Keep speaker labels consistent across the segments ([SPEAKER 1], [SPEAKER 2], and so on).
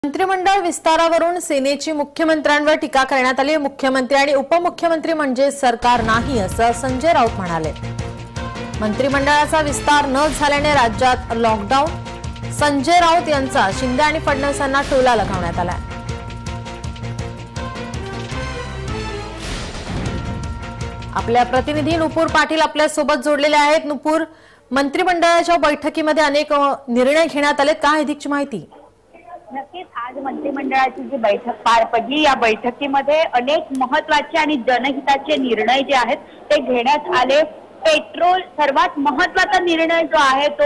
[SPEAKER 1] मंत्रिमंडळ विस्तारावरून सेनेची मुख्यमंत्र्यांवर टीका करण्यात आली। मुख्यमंत्री आणि उपमुख्यमंत्री म्हणजे सरकार नाही असं संजय राऊत म्हणाले। मंत्रिमंडळाचा विस्तार न झाल्याने राज्यात लॉकडाऊन। संजय राऊत यांचा शिंदे आणि फडणवीसांना टोला लगावण्यात आला। आपल्या प्रतिनिधी नुपूर पाटील आपल्या सोबत जोडलेले आहेत। नुपूर, मंत्रिमंडळाच्या बैठकीमध्ये अनेक निर्णय घेण्यात आले, काय अधिकची माहिती?
[SPEAKER 2] नक्कीच आज मंत्रिमंडळाची जी बैठक पार पडली, या बैठकीमध्ये अनेक महत्त्वाचे आणि जनहिताचे निर्णय जे आहेत ते घेण्यात आले। पेट्रोल सर्वात महत्त्वाचा निर्णय जो आहे तो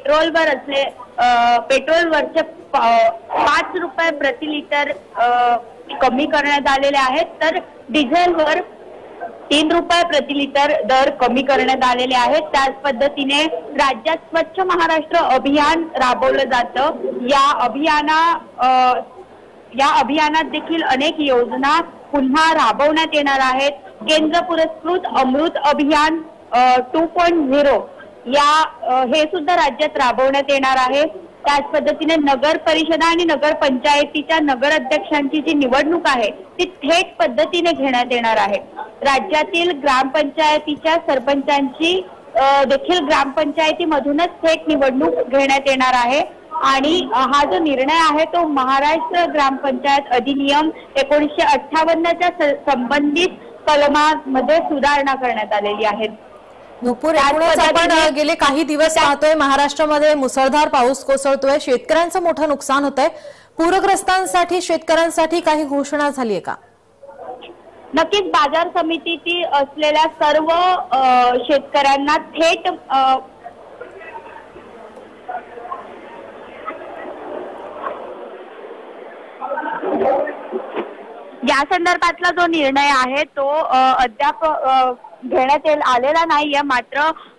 [SPEAKER 2] पेट्रोलवरचे 5 रुपये प्रति लिटर कमी करण्यात आलेले आहेत, तर डिझेलवर 3 रुपये प्रति लिटर दर कमी करण्यात आलेले आहेत। त्याच पद्धतीने राज्यात स्वच्छ महाराष्ट्र अभियान राबवलं जातं। या अभियानात देखील अनेक योजना पुन्हा राबवण्यात येणार आहेत। केंद्र पुरस्कृत अमृत अभियान 2.0 हे सुद्धा राज्यात राबवण्यात येणार आहे। त्याच पद्धतीने नगर परिषदा आणि नगर पंचायतीच्या नगर अध्यक्षांची जी निवडणूक आहे ती थेट पद्धतीने घेण्यात येणार आहे। राज्यातील ग्रामपंचायतीच्या सरपंचांची देखील ग्रामपंचायतीमधूनच थेट निवडणूक घेण्यात येणार आहे। आणि हा जो निर्णय आहे तो महाराष्ट्र ग्रामपंचायत अधिनियम 1958च्या संबंधित कलमांमध्ये सुधारणा करण्यात आलेली आहे।
[SPEAKER 1] नुपूर, आपण गेले काही दिवस पाहतोय महाराष्ट्रामध्ये मुसळधार पाऊस कोसळतोय, शेतकऱ्यांचं मोठं नुकसान होतंय। पूरग्रस्तांसाठी शेतकऱ्यांसाठी काही घोषणा झाली आहे का?
[SPEAKER 2] नक्कीच बाजार समितीची असलेल्या सर्व शेतकऱ्यांना थेट या संदर्भातला जो निर्णय आहे तो अद्याप घेण्यात आलेला नाहीये। मात्र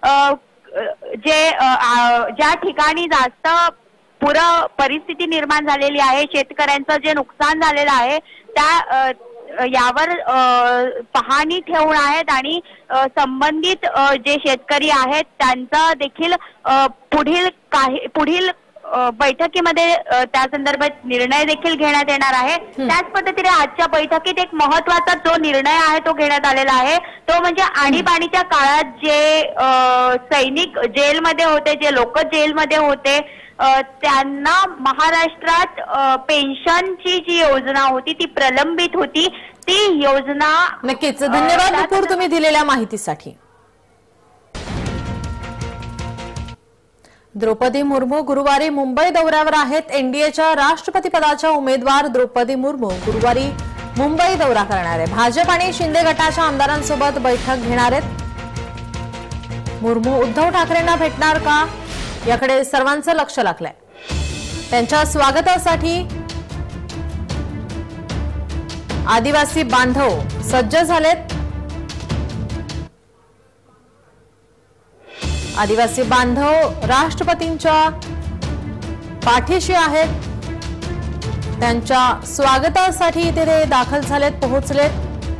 [SPEAKER 2] ज्या ठिकाणी जास्त पूर परिस्थिती निर्माण झालेली आहे, शेतकऱ्यांचं जे नुकसान झालेलं आहे त्या यावर पाहणी ठेवून आहेत आणि संबंधित जे शेतकरी आहेत त्यांचा देखील पुढील बैठकीमध्ये त्या संदर्भात निर्णय देखील घेण्यात येणार आहे। त्याच पद्धतीने आजच्या बैठकीत एक महत्त्वाचा जो निर्णय आहे तो घेण्यात आलेला आहे, तो म्हणजे आणीबाणीच्या काळात जे सैनिक जेलमध्ये होते, जे लोक जेलमध्ये होते, त्यांना महाराष्ट्रात पेन्शनची जी योजना होती ती प्रलंबित होती, ती योजना।
[SPEAKER 1] नक्कीच धन्यवाद नुपूर तुम्ही दिलेल्या माहितीसाठी। द्रौपदी मुर्मू गुरुवारी मुंबई दौऱ्यावर आहेत। एनडीएच्या राष्ट्रपती पदाच्या उमेदवार द्रौपदी मुर्मू गुरुवारी मुंबई दौरा करणार आहे। भाजप आणि शिंदे गटाच्या आमदारांसोबत बैठक घेणार आहेत। मुर्मू उद्धव ठाकरेंना भेटणार का, याकडे सर्वांचं लक्ष लागलंय। त्यांच्या स्वागतासाठी आदिवासी बांधव सज्ज झालेत। आदिवासी बांधव राष्ट्रपतींच्या पाठीशी आहेत। त्यांच्या स्वागतासाठी ते दाखल झालेत, पोहोचलेत।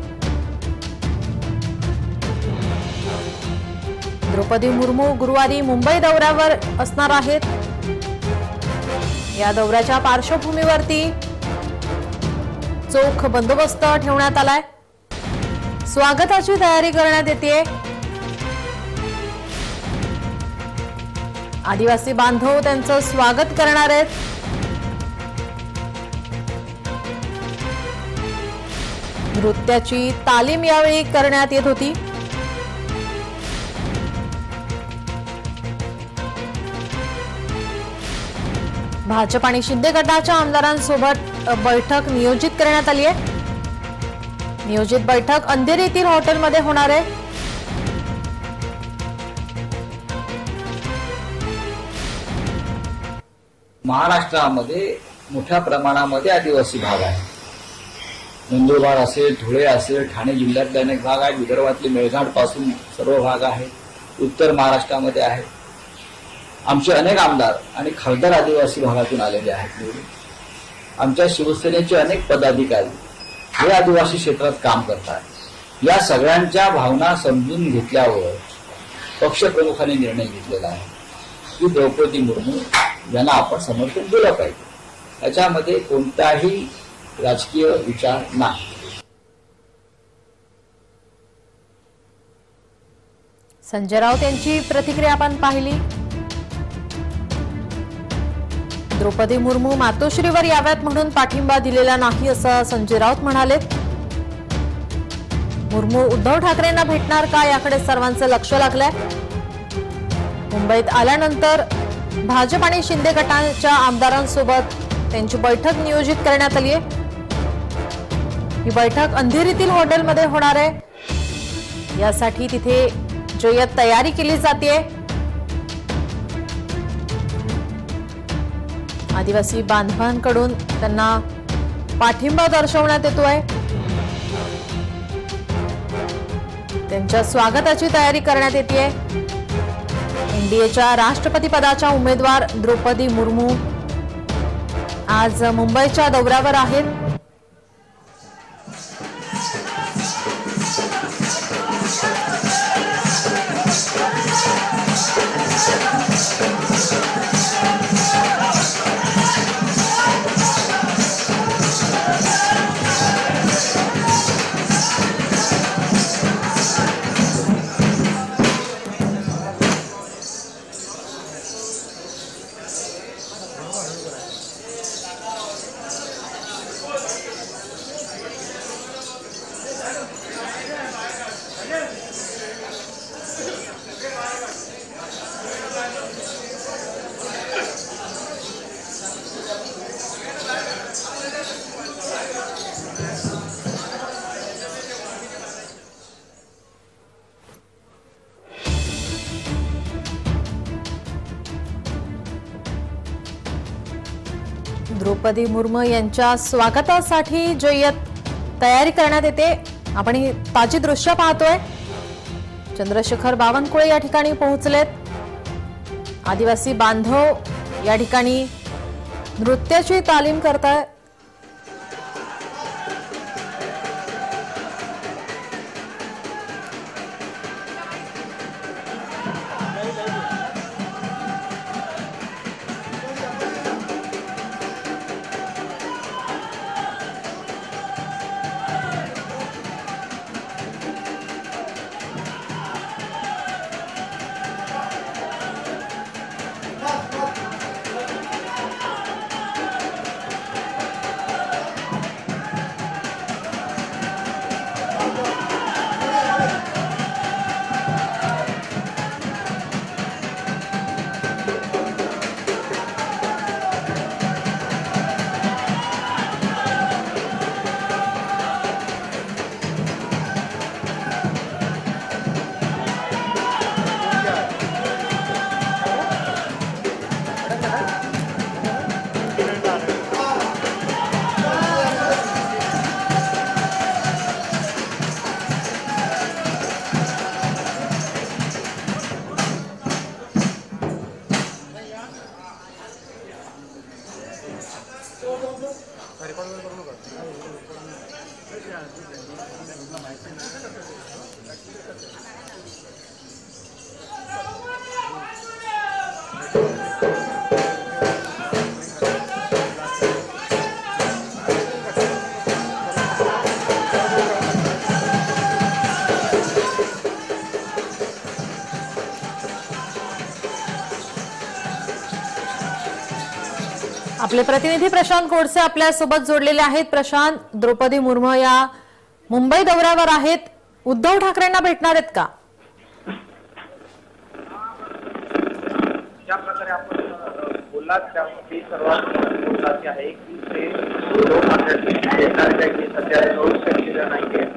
[SPEAKER 1] द्रौपदी मुर्मू गुरुवारी मुंबई दौऱ्यावर असणार आहेत। या दौऱ्याच्या पार्श्वभूमीवरती चोख बंदोबस्त ठेवण्यात आलाय। स्वागताची तयारी करण्यात येते। आदिवासी बांधव त्यांचं स्वागत करणार आहेत। नृत्याची तालीम यावेळी करण्यात येत होती। भाजप आणि शिंदे गटाच्या आमदारांसोबत बैठक नियोजित करण्यात आली आहे। नियोजित बैठक अंधेरी येथील हॉटेलमध्ये होणार आहे।
[SPEAKER 3] महाराष्ट्रामध्ये मोठ्या प्रमाणामध्ये आदिवासी भाग आहे। नंदुरबार असेल, धुळे असेल, ठाणे जिल्ह्यातले अनेक भाग आहेत, विदर्भातले मेळघाट पासून सर्व भाग आहे, उत्तर महाराष्ट्रामध्ये आहे। आमचे अनेक आमदार आणि खासदार आदिवासी भागातून आलेले आहेत। आमच्या शिवसेनेचे अनेक पदाधिकारी हे आदिवासी क्षेत्रात काम करतात। या सगळ्यांच्या भावना समजून घेतल्यावर पक्षप्रमुखांनी निर्णय घेतलेला आहे की द्रौपदी मुर्मू यांना आपण समर्थन दिलं पाहिजे। याच्यामध्ये कोणताही राजकीय विचार नाही.
[SPEAKER 1] संजय राऊत यांची प्रतिक्रिया आपण पाहिली. द्रौपदी मुर्मू मातोश्रीवर याव्यात म्हणून पाठिंबा दिलेला नाही असं संजय राऊत म्हणाले. मुर्मू उद्धव ठाकरेंना भेटणार का याकडे सर्वांचं लक्ष लागलंय. मुंबईत आल्यानंतर भाजप आणि शिंदे गटाच्या आमदारांसोबत त्यांची बैठक नियोजित करण्यात आली आहे. ही बैठक अंधेरीतील हॉटेलमध्ये होणार आहे. यासाठी तिथे जय्यत तयारी केली जाते. आदिवासी बांधवांकडून त्यांना पाठिंबा दर्शवण्यात येतोय. त्यांच्या स्वागताची तयारी करण्यात येते. एनडीएच्या राष्ट्रपती पदाच्या उमेदवार द्रौपदी मुर्मू आज मुंबईच्या दौऱ्यावर आहेत. द्रौपदी मुर्मू यांच्या स्वागतासाठी जय्यत तयारी करण्यात येते. आपण ही ताजी दृश्य पाहतोय. चंद्रशेखर बावनकुळे या ठिकाणी पोहोचलेत. आदिवासी बांधव या ठिकाणी नृत्याची तालीम करतायत. आपले प्रतिनिधी प्रशांत गोडसे आपल्या सोबत जोडलेले आहेत. प्रशांत, द्रौपदी मुर्मू या मुंबई दौऱ्यावर आहेत. उद्धव ठाकरेंना भेटणार आहेत का?
[SPEAKER 4] ज्या प्रकारे आपण बोललात त्यामध्ये सर्वात महत्त्वाचे आहे की ते उद्धव ठाकरे भेटणार काही सध्या नोंद केलेलं नाहीये.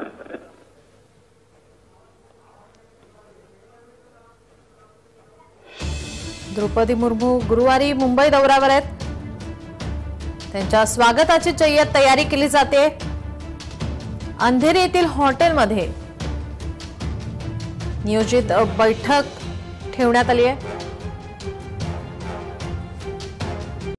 [SPEAKER 1] द्रौपदी मुर्मू गुरुवारी मुंबई दौऱ्यावर आहेत. त्यांच्या स्वागताची जय्यत तयारी केली जाते. अंधेरी येथील हॉटेलमध्ये नियोजित बैठक ठेवण्यात आली आहे.